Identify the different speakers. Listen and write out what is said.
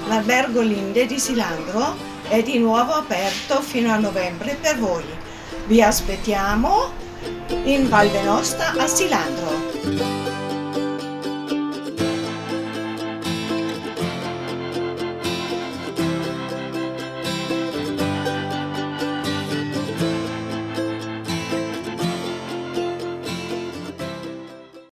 Speaker 1: L'albergo Linde di Silandro è di nuovo aperto fino a novembre per voi. Vi aspettiamo in Val d'Aosta a Silandro.